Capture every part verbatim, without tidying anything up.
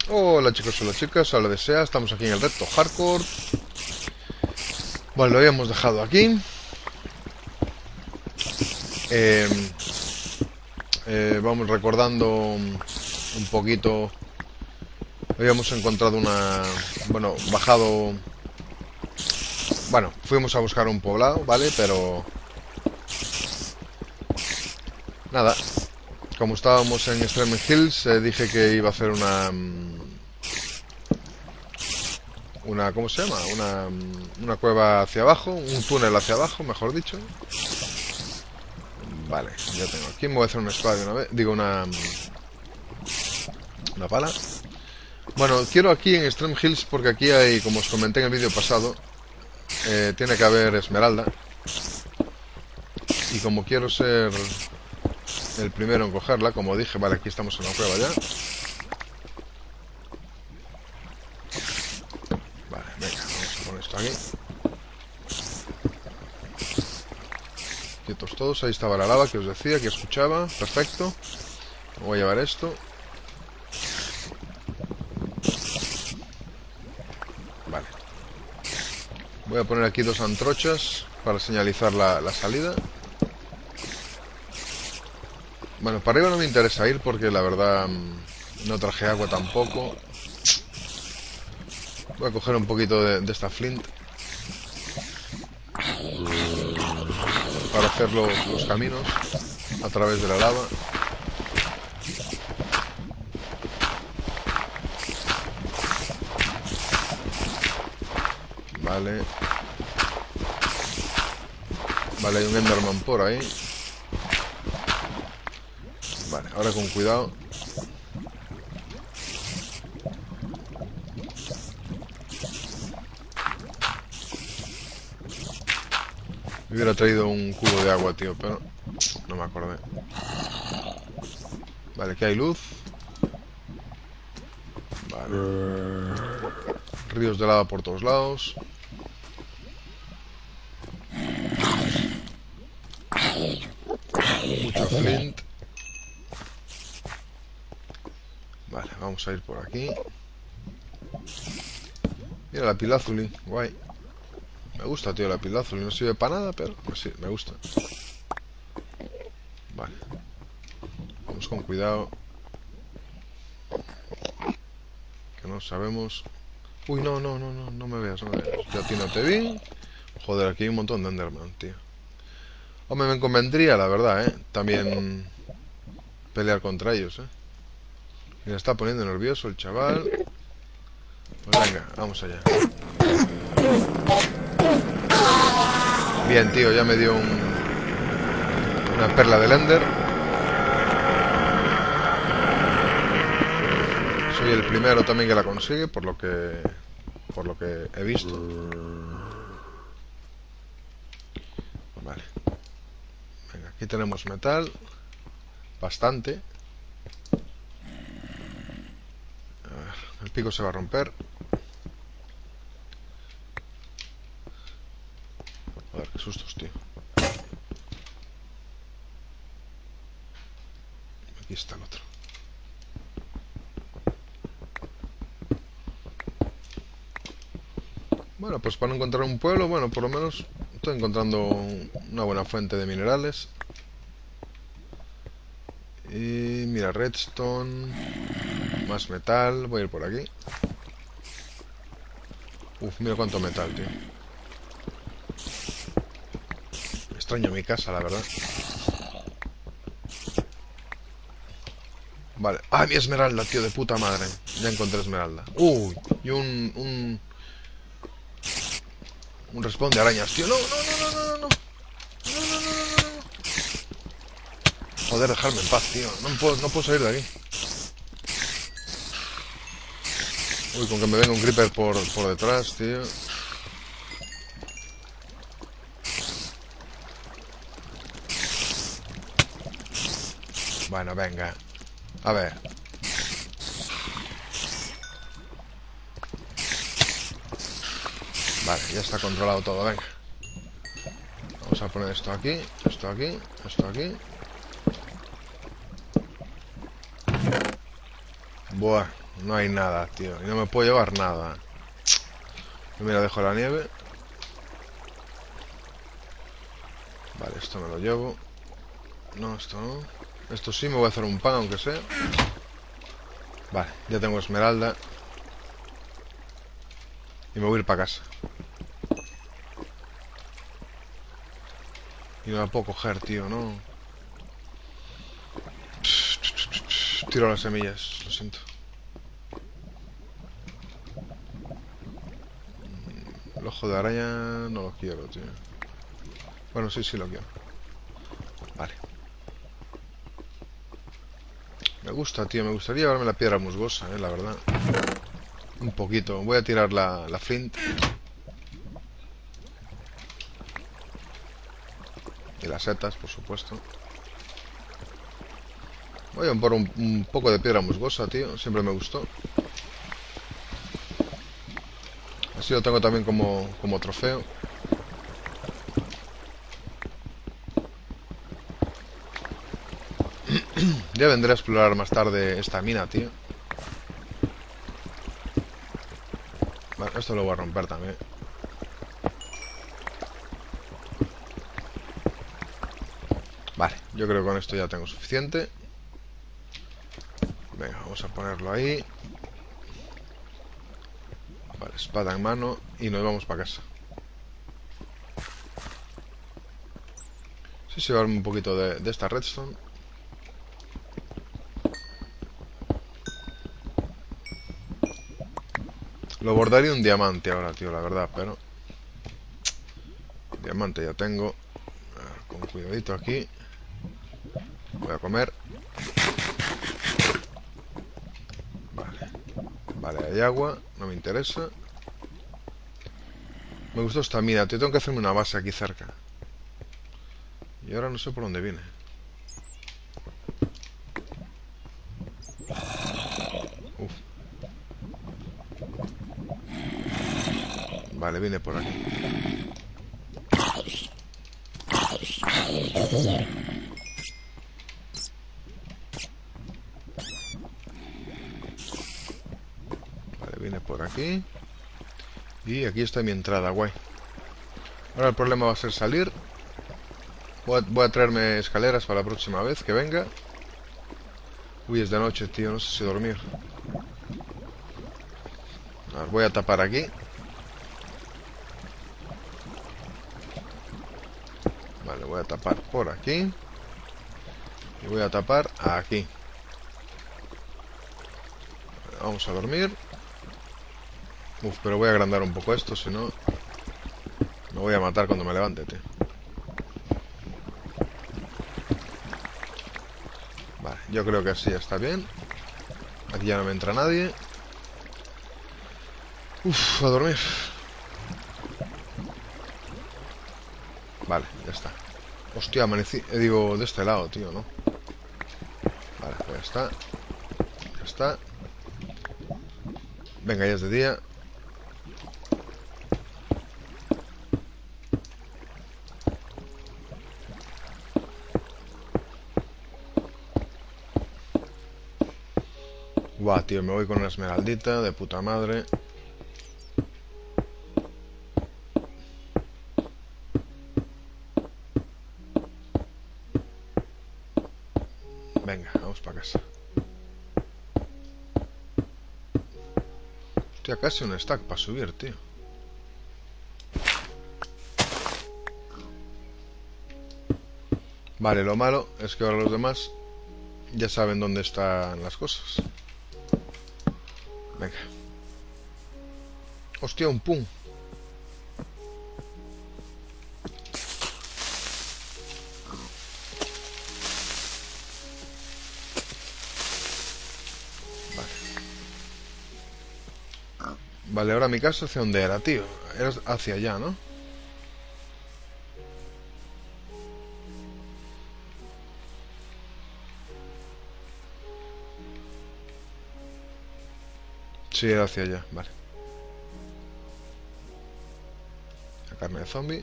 Hola chicos, hola chicas, a lo que sea, estamos aquí en el reto hardcore. Vale, lo habíamos dejado aquí. eh, eh, Vamos recordando un poquito. Habíamos encontrado una... Bueno, bajado... Bueno, fuimos a buscar un poblado, ¿vale? Pero... Nada, como estábamos en Extreme Hills, eh, dije que iba a hacer una... Una, ¿cómo se llama? Una, una cueva hacia abajo, un túnel hacia abajo, mejor dicho. Vale, ya tengo aquí. Me voy a hacer una espada de una vez. Digo, una... Una pala. Bueno, quiero aquí en Extreme Hills porque aquí hay, como os comenté en el vídeo pasado, eh, tiene que haber esmeralda. Y como quiero ser el primero en cogerla, como dije, vale, aquí estamos en la cueva ya. Vale, venga, vamos a poner esto aquí. Quietos todos, ahí estaba la lava que os decía, que escuchaba. Perfecto. Me voy a llevar esto. Vale. Voy a poner aquí dos antorchas para señalizar la, la salida. Bueno, para arriba no me interesa ir porque la verdad no traje agua tampoco. Voy a coger un poquito de, de esta flint para hacer los, los caminos a través de la lava. Vale. Vale, hay un Enderman por ahí. Vale, ahora con cuidado. Me hubiera traído un cubo de agua, tío, pero no me acordé. Vale, aquí hay luz. Vale. Ríos de lava por todos lados. Mucho flint. Vale, vamos a ir por aquí. Mira la pilázuli, guay. Me gusta, tío, la pilázuli. No sirve para nada, pero pues sí, me gusta. Vale. Vamos con cuidado. Que no sabemos. Uy, no, no, no, no, no me veas, no me veas. Yo a ti no te vi. Joder, aquí hay un montón de Enderman, tío. Hombre, me convendría, la verdad, ¿eh? También pelear contra ellos, ¿eh? Me está poniendo nervioso el chaval. Pues venga, vamos allá. Bien, tío, ya me dio un, una perla del Ender. Soy el primero también que la consigue, por lo que por lo que he visto. Vale. Venga, aquí tenemos metal. Bastante. A ver, el pico se va a romper. Joder, qué sustos, tío. Aquí está el otro. Bueno, pues para encontrar un pueblo, bueno, por lo menos estoy encontrando una buena fuente de minerales. Y mira, redstone. Más metal. Voy a ir por aquí. Uf, mira cuánto metal, tío. Extraño mi casa, la verdad. Vale. ¡Ah, mi esmeralda, tío! De puta madre. Ya encontré esmeralda. Uy, y un... Un, un respawn de arañas, tío. No, no, no, no, no, no. No, no, no, no, no. Joder, dejarme en paz, tío. No puedo, no puedo salir de aquí. Uy, con que me venga un creeper por, por detrás, tío. Bueno, venga. A ver. Vale, ya está controlado todo, venga. Vamos a poner esto aquí, esto aquí, esto aquí. Buah, No hay nada, tío. Y no me puedo llevar nada. Mira, dejo la nieve. Vale, esto me lo llevo. No, esto no. Esto sí, me voy a hacer un pan, aunque sea. Vale, ya tengo esmeralda. Y me voy a ir para casa. Y no la puedo coger, tío, ¿no? Tiro las semillas, lo siento. El ojo de araña no lo quiero, tío. Bueno, sí, sí lo quiero. Vale. Me gusta, tío. Me gustaría llevarme la piedra musgosa, eh, la verdad. Un poquito. Voy a tirar la, la flint. Y las setas, por supuesto. Voy a por un, un poco de piedra musgosa, tío. Siempre me gustó. Así lo tengo también como, como trofeo. Ya vendré a explorar más tarde esta mina, tío. Vale, esto lo voy a romper también. Vale, yo creo que con esto ya tengo suficiente. Venga, vamos a ponerlo ahí. Vale, espada en mano. Y nos vamos para casa. Sí, sí, llevarme un poquito de, de esta redstone. Lo bordaría un diamante ahora, tío, la verdad, pero... Diamante ya tengo. A ver, con cuidadito aquí. Voy a comer. Vale. Vale, hay agua. No me interesa. Me gustó esta mina, tío. Tengo que hacerme una base aquí cerca. Y ahora no sé por dónde viene. Uf. Vale, viene por aquí. Vale, viene por aquí. Y aquí está mi entrada, guay. Ahora el problema va a ser salir. Voy a, voy a traerme escaleras para la próxima vez que venga. Uy, es de noche, tío. No sé si dormir. A ver, voy a tapar aquí. Vale, voy a tapar por aquí. Y voy a tapar aquí. Vale, vamos a dormir. Uf, pero voy a agrandar un poco esto, si no... Me voy a matar cuando me levante, tío. Vale, yo creo que así ya está bien. Aquí ya no me entra nadie. Uf, a dormir. Vale, ya está. Hostia, amanecí. Eh, digo, de este lado, tío, ¿no? Vale, pues ya está. Ya está. Venga, ya es de día. Buah, tío, me voy con una esmeraldita de puta madre. Venga, vamos para casa. Hostia, casi un stack para subir, tío. Vale, lo malo es que ahora los demás ya saben dónde están las cosas. Venga. Hostia, un pum. Vale. Vale, ahora mi casa hacia dónde era, tío. Era hacia allá, ¿no? Sí, era hacia allá, vale. La carne de zombie.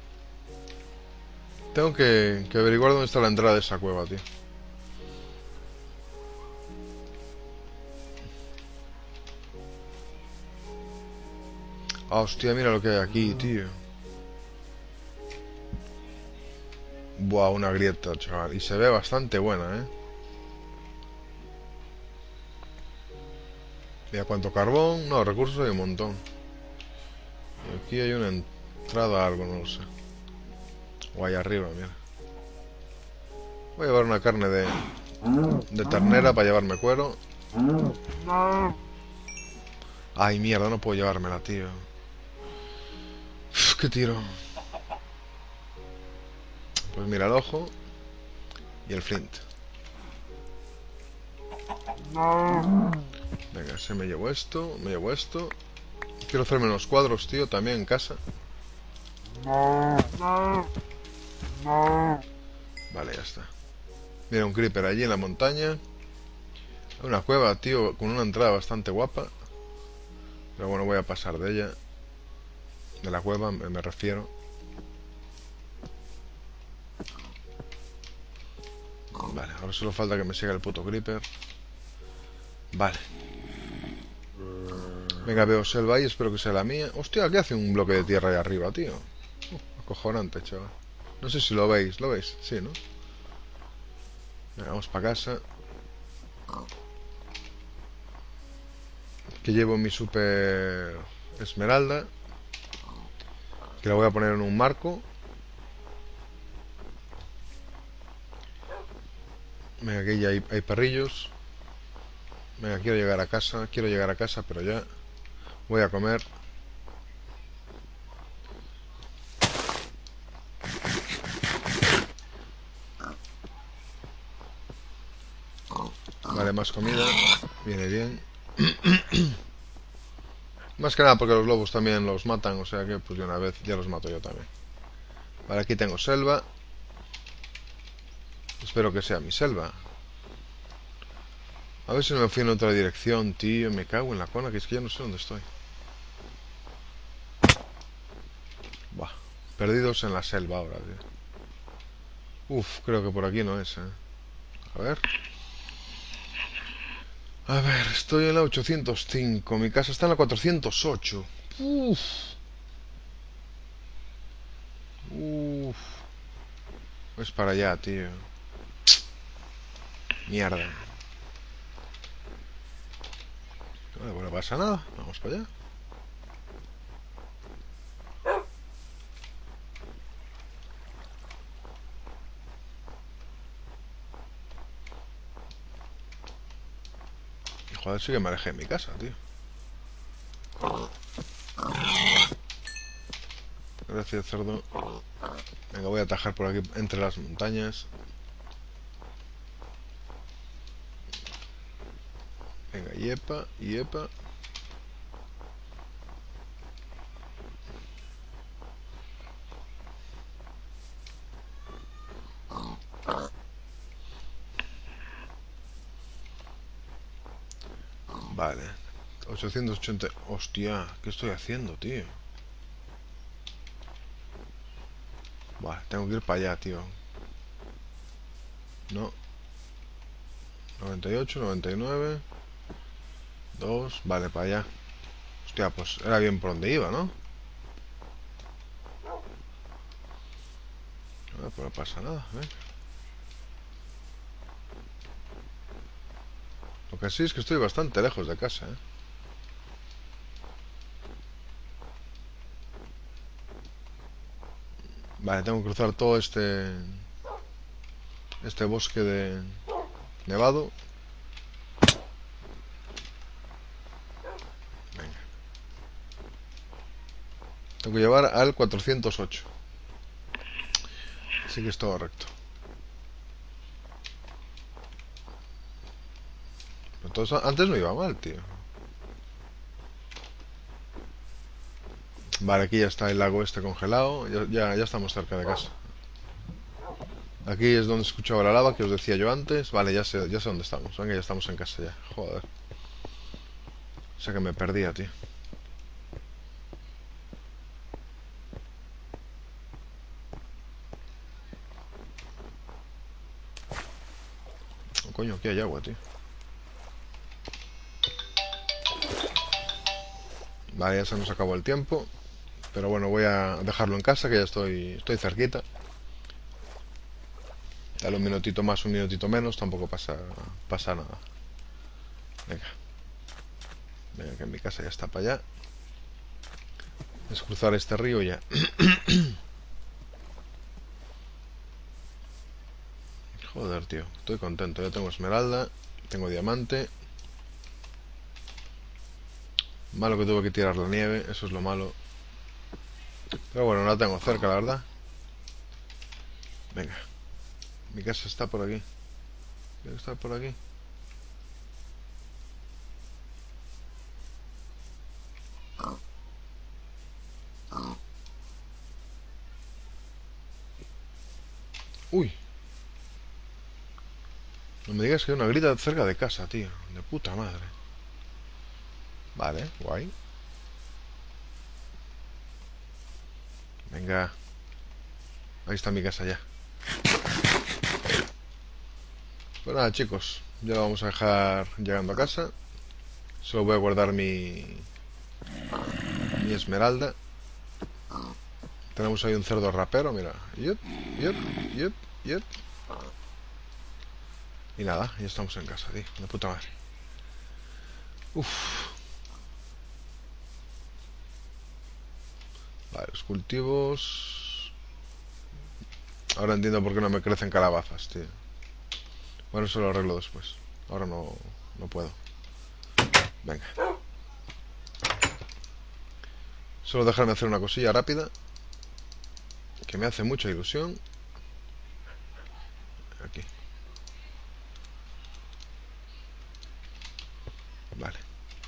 Tengo que, que averiguar dónde está la entrada de esa cueva, tío. Ah, hostia, mira lo que hay aquí, tío. Buah, una grieta, chaval. Y se ve bastante buena, ¿eh? Mira cuánto carbón. No, recursos hay un montón. Y aquí hay una entrada a algo, no lo sé. O ahí arriba, mira. Voy a llevar una carne de, de ternera para llevarme cuero. Ay, mierda, no puedo llevármela, tío. Uf, qué tiro. Pues mira, el ojo y el flint. Venga, se me llevo esto, me llevo esto. Quiero hacerme unos cuadros, tío, también en casa. Vale, ya está. Mira, un creeper allí en la montaña. Una cueva, tío, con una entrada bastante guapa. Pero bueno, voy a pasar de ella. De la cueva, me, me refiero. Vale, ahora solo falta que me siga el puto creeper. Vale. Venga, veo selva ahí, espero que sea la mía. Hostia, ¿qué hace un bloque de tierra ahí arriba, tío? Uh, acojonante, chaval. No sé si lo veis, ¿lo veis? Sí, ¿no? Venga, vamos para casa. Que llevo mi super esmeralda. Que la voy a poner en un marco. Venga, aquí ya hay, hay perrillos. Venga, quiero llegar a casa. Quiero llegar a casa, pero ya voy a comer. Vale, más comida. Viene bien. Más que nada porque los lobos también los matan. O sea que pues de una vez ya los mato yo también. Vale, aquí tengo selva. Espero que sea mi selva. A ver si no me fui en otra dirección, tío. Me cago en la cona, que es que ya no sé dónde estoy. Buah. Perdidos en la selva ahora, tío. Uf, creo que por aquí no es, eh. A ver. A ver, estoy en la ochocientos cinco. Mi casa está en la cuatrocientos ocho. Uf. Uf. Es para allá, tío. Mierda. Vale, no pasa nada. Vamos para allá. Y joder, sí que me alejé de mi casa, tío. Gracias, cerdo. Venga, voy a atajar por aquí entre las montañas. Venga, yepa, yepa. Vale. ochocientos ochenta. Hostia, ¿qué estoy haciendo, tío? Vale, tengo que ir para allá, tío. No. noventa y ocho, noventa y nueve. dos. Vale, para allá. Hostia, pues era bien por donde iba, ¿no? Ah, pues no pasa nada, ¿eh? Lo que sí es que estoy bastante lejos de casa, ¿eh? Vale, tengo que cruzar todo este... Este bosque de... Nevado. Venga. Tengo que llevar al cuatrocientos ocho. Así que es todo recto. Entonces, antes no iba mal, tío. Vale, aquí ya está el lago este congelado. Ya, ya, ya estamos cerca de casa. Aquí es donde escuchaba la lava que os decía yo antes. Vale, ya sé, ya sé dónde estamos. Venga, ya estamos en casa ya. Joder. O sea que me perdía, tío. Oh, coño, aquí hay agua, tío. Vale, ya se nos acabó el tiempo. Pero bueno, voy a dejarlo en casa, que ya estoy, estoy cerquita. Dale un minutito más, un minutito menos, tampoco pasa, pasa nada. Venga. Venga, que en mi casa ya está para allá. Es cruzar este río ya. Joder, tío. Estoy contento. Ya tengo esmeralda. Tengo diamante. Malo que tuve que tirar la nieve. Eso es lo malo. Pero bueno, no la tengo cerca, la verdad. Venga. Mi casa está por aquí. Tiene que estar por aquí. Uy. No me digas que hay una grita cerca de casa, tío. De puta madre. Vale, guay. Venga. Ahí está mi casa ya. Pues nada, chicos. Ya lo vamos a dejar llegando a casa. Solo voy a guardar mi... Mi esmeralda. Tenemos ahí un cerdo rapero, mira. Yup, yup, yup, yup. Y nada, ya estamos en casa, tío. De puta madre. Uf. Vale, los cultivos... Ahora entiendo por qué no me crecen calabazas, tío. Bueno, eso lo arreglo después. Ahora no, no puedo. Venga. Solo dejarme hacer una cosilla rápida, que me hace mucha ilusión. Aquí. Vale.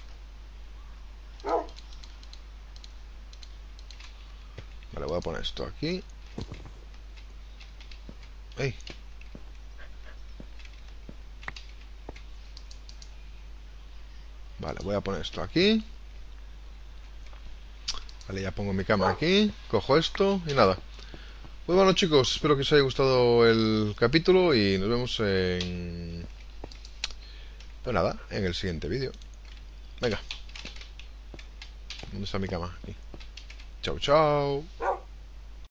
Vale, voy a poner esto aquí. ¡Ey! Vale, voy a poner esto aquí. Vale, ya pongo mi cama aquí. Cojo esto y nada. Pues bueno, chicos, espero que os haya gustado el capítulo y nos vemos en... Pues nada, en el siguiente vídeo. Venga. ¿Dónde está mi cama? Aquí. Chao, chao.